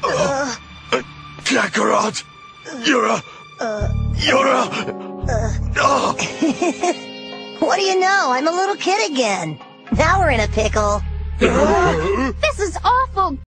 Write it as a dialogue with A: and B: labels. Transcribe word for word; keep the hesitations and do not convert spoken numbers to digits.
A: Uh, uh, Kakarot! You're a... Uh, you're a... Uh, oh.
B: What do you know? I'm a little kid again. Now we're in a pickle.
C: This is awful.